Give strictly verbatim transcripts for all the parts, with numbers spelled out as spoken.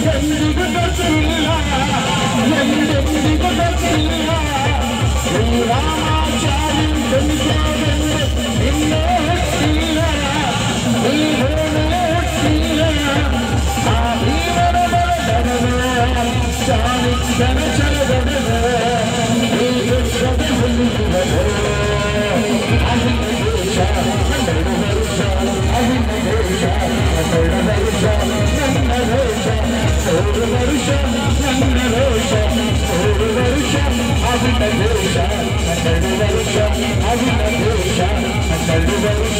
ಎಂದಿಗೂ ಗೊತ್ತಿಲ್ಲ ಎಂದೆಂದಿಗೂ ಗೊತ್ತಿಲ್ಲ ಶ್ರೀರಾಮಾಚಾರ್ಯ ಜನಿಸೋದೆಂದು ಇನ್ನೂ ಹುಟ್ಟಿಲ್ಲ ನೀವೇನೇ ಹುಟ್ಟಿಲ್ಲ ಆ ವೀರನ ಬರದಡವೆ ಚಾಣಿಕ್ಯನ ಛಲದಡವೆ ಈ ಯುದ್ಧದ ಹುಲ್ಲುವರೆ ಅಹಿಂದ ದೇಶ ಹನ್ನೆರಡು ವರ್ಷ ಅಹಿಂದ ದೇಶ ಹನ್ನೆರಡು ವರ್ಷ ನನ್ನ ದೇಶ ಮೂರು ವರ್ಷ ನನ್ನ ದೇಶ ಮೂರು ವರ್ಷ ಅಹಿಂದ ದೇಶ ಹನ್ನೆರಡು ವರ್ಷ ಅಹಿಂದ ದೇಶ ಹನ್ನೆರಡು ವರ್ಷ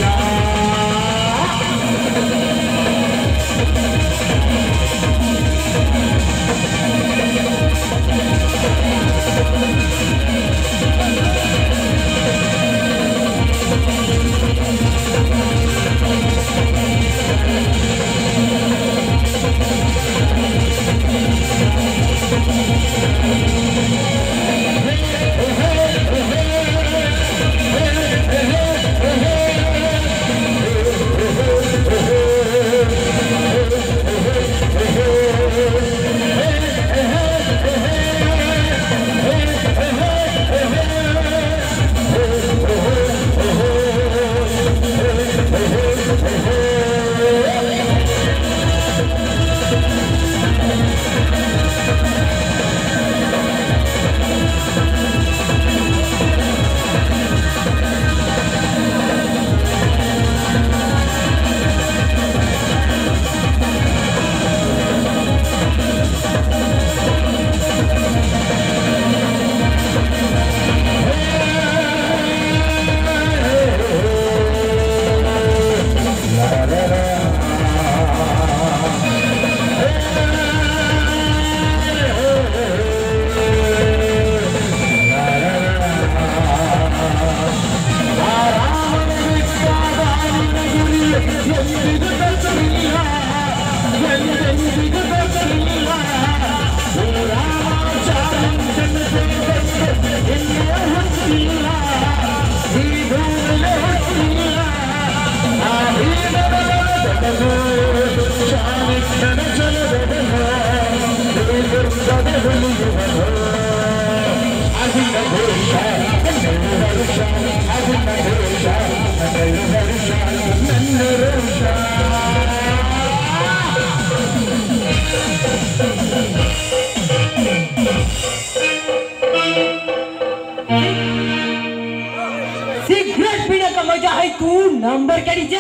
सिगरेट पीने का मजा है तू नंबर क्या नीचे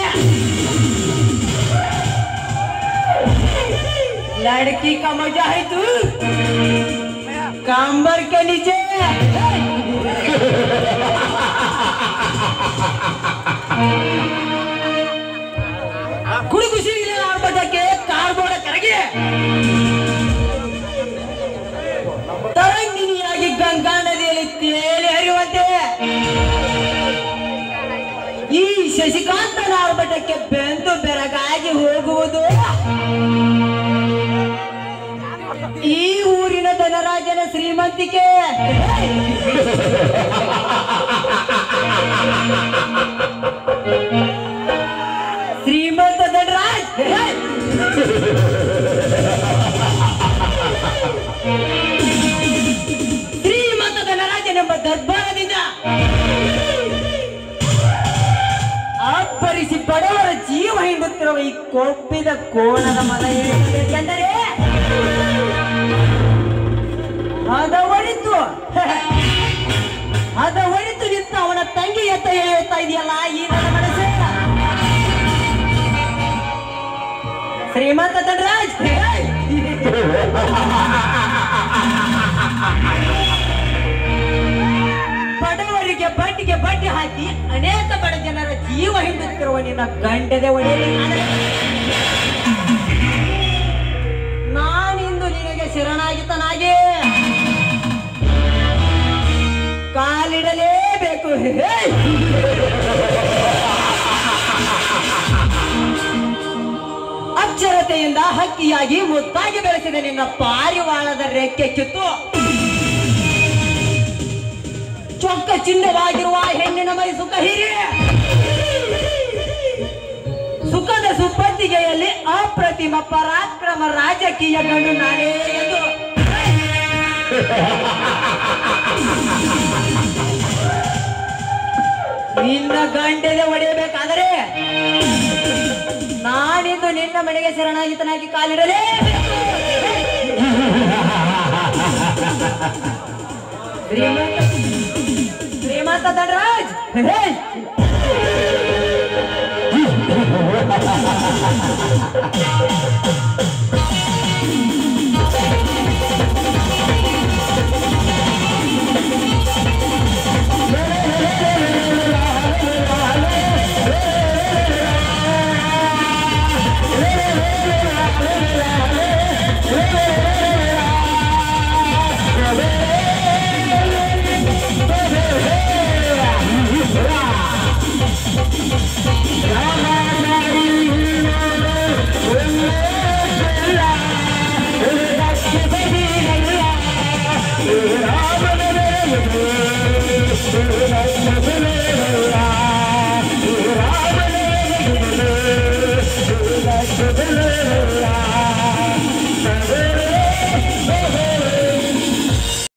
लड़की का मजा है तू कंबर के नीचे कुड़ी खुशी आर बजा के कार्ಬೋರ್ಡ್ ಕರಗಿ ತರಂಗಿಣಿಯಾಗಿ ಗಂಗಾ ನದಿಯಲ್ಲಿ ತೇಲಿ ಹರಿಯುವಂತೆ ಈ ಶಶಿಕಾಂತನ ಆರ್ಭಟಕ್ಕೆ ಬೆಂದು ಬೆರಗಾಗಿ ಹೋಗುವುದು ಈ ಊರಿನ ಧನರಾಜನ ಶ್ರೀಮಂತಿಕೆ ಶ್ರೀಮಂತ ಧನರಾಜ್ ಶ್ರೀಮಂತ ಧನರಾಜನೆಂಬ ದರ್ಬಾರದಿಂದ ಅಪ್ಪರಿಸಿ ಬಡವರ ಜೀವ ಹಿಂಡುತ್ತಿರುವ ಈ ಕೊಪ್ಪಿದ ಕೋಣದ ಮನ ಏಕೆಂದರೆ ಅದ ಒಳಿತು ಅದ ಒಳಿತು ನಿಂತ ಅವನ ತಂಗಿ ಎತ್ತ ಹೇಳ್ತಾ ಇದೆಯಲ್ಲ ಈ ನನ್ನ ಮನಸ್ಸೇ ಶ್ರೀಮಂತ ಧನರಾಜ್ ಬಡವರಿಗೆ ಬಡ್ಡಿಗೆ ಬಡ್ಡಿ ಹಾಕಿ ಅನೇಕ ಬಡ ಜನರ ಜೀವ ಹಿಂಡುತ್ತಿರುವ ನಿನ್ನ ಗಂಡದೆ ಒಡೆಯಲಿ ನಾನಿಂದು ನಿನಗೆ ಶರಣಾಗಿತನಾಗಿ ಕಾಲಿಡಲೇಬೇಕು ಅಕ್ಷರತೆಯಿಂದ ಹಕ್ಕಿಯಾಗಿ ಮುದ್ದಾಗಿ ಬೆಳೆಸಿದ ನಿನ್ನ ಪಾರಿವಾಳದ ರೆಕ್ಕೆ ಕಿತ್ತು ಚೊಕ್ಕ ಚಿನ್ನವಾಗಿರುವ ಹೆಣ್ಣಿನ ಮೈ ಸುಖ ಹಿರಿಯ ಸುಖದ ಸುಪ್ಪತ್ತಿಗೆಯಲ್ಲಿ ಅಪ್ರತಿಮ ಪರಾಕ್ರಮ ರಾಜಕೀಯ ಗಂಡು ನಾನೇ ಎಂದು ನಿನ್ನ ಗಂಟೆದೆ ಹೊಡೆಯಬೇಕಾದರೆ ನಾನಿಂದು ನಿನ್ನ ಮನೆಗೆ ಶರಣಾಗಿತನಾಗಿ ಕಾಲಿಡಲೇ ಶ್ರೀಮಂತ ಶ್ರೀಮಂತ ಧನರಾಜ್ Rama